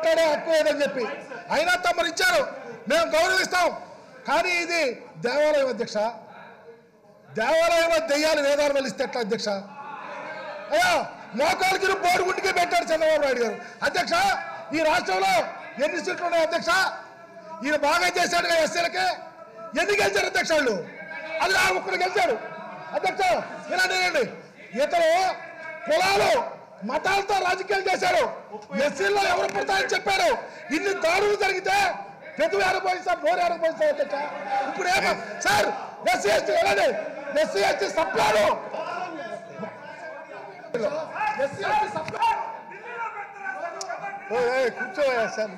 మాట్లాడే హక్కు లేదని చెప్పి అయినా తమరు ఇచ్చారు, మేము గౌరవిస్తాం. కానీ ఇది దేవాలయం అధ్యక్ష, దేవాలయంలో దెయ్యాలు వేదాలు వెలిస్తే ఎట్లా అధ్యక్ష? అయ్యా మోకాళ్ళకి బోరుగుంటికి పెట్టాడు చంద్రబాబు నాయుడు గారు. అధ్యక్ష ఈ రాష్ట్రంలో ఎన్ని సీట్లు ఉన్నాయి అధ్యక్ష? ఈయన బాగా చేశాడుగా ఎస్సీలకి. ఎన్ని గెలిచారు అధ్యక్ష? వాళ్ళు అది ఒక్కడు గెలిచాడు అధ్యక్ష. వినండి, ఇతను కులాలు మతాలతో రాజకీయాలు చేశారు. ఎస్సీల్లో ఎవరు పుడతారని చెప్పారు. ఇన్ని దాడులు జరిగితే పెదవి అనుభవిస్తారు, నోరు అనుభవిస్తారు అధ్యక్ష. ఇప్పుడు ఏమో సార్ ఎస్సీ ఎస్టీ వెళ్ళండి, ఎస్సీ ఎస్టీ సప్లాడు, ఎస్సీ ఎస్టీ సప్లాడు కూర్చోయా సార్.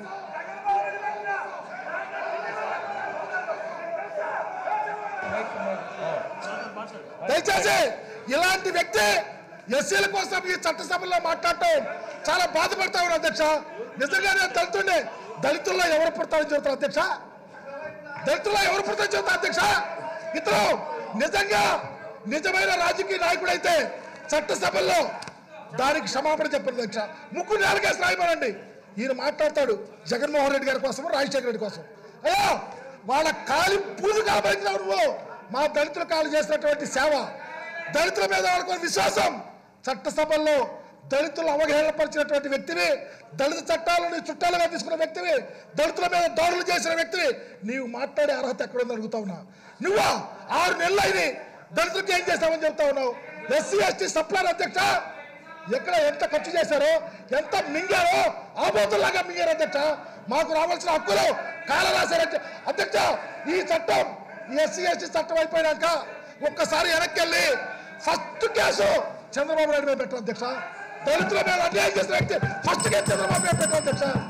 దయచేసి ఇలాంటి వ్యక్తి ఎస్సీల కోసం ఈ చట్టసభలో మాట్లాడటం చాలా బాధపడతా ఉన్నారు అధ్యక్ష. నిజంగా నేను దళితుండే, దళితుల్లో ఎవరు పుడతారని చెబుతారు అధ్యక్ష? దళితుల్లో ఎవరు పుడతారని చెబుతారు అధ్యక్ష? ఇతను నిజంగా నిజమైన రాజకీయ నాయకుడు అయితే చట్టసభల్లో దానికి క్షమాపణ చెప్పారు అధ్యక్ష. ముగ్గురు నాలుగేసి రాయమనండి. ఈయన మాట్లాడతాడు జగన్మోహన్ రెడ్డి గారి కోసం, రాజశేఖర రెడ్డి కోసం. అయ్యా వాళ్ళ కాలి పూజ కాబట్టిన నువ్వు మా దళితుల కాలు చేసినటువంటి సేవ, దళితుల మీద వాళ్ళకు విశ్వాసం, చట్టసభల్లో దళితులు అవహేళనపరిచినటువంటి వ్యక్తివి, దళిత చట్టాలను చుట్టాలుగా తీసుకున్న వ్యక్తివి, దళితుల మీద దాడులు చేసిన వ్యక్తివి, నీవు మాట్లాడే అర్హత ఎక్కడుందని అడుగుతా ఉన్నా. నువ్వా 6 నెలలు అయింది దళితులకి ఏం చేస్తామని చెప్తా ఉన్నావు? ఎస్సీ ఎస్టీ సప్లాన్ అధ్యక్ష, ఎక్కడ ఎంత ఖర్చు చేశారో, ఎంత మింగారో ఆబోతుల్లాగా మింగారు అధ్యక్ష. మాకు రావాల్సిన హక్కులు కాల రాశారు అధ్యక్ష. ఈ చట్టం ఎస్సీ ఎస్టీ చట్టం అయిపోయినాక ఒక్కసారి వెనక్కి వెళ్ళి ఫస్ట్ కేసు చంద్రబాబు నాయుడు మీద పెట్టారు అధ్యక్ష. దళితుల మీద అన్యాయం చేసిన వ్యక్తి ఫస్ట్ కేసు చంద్రబాబు నాయుడు పెట్టారు అధ్యక్ష.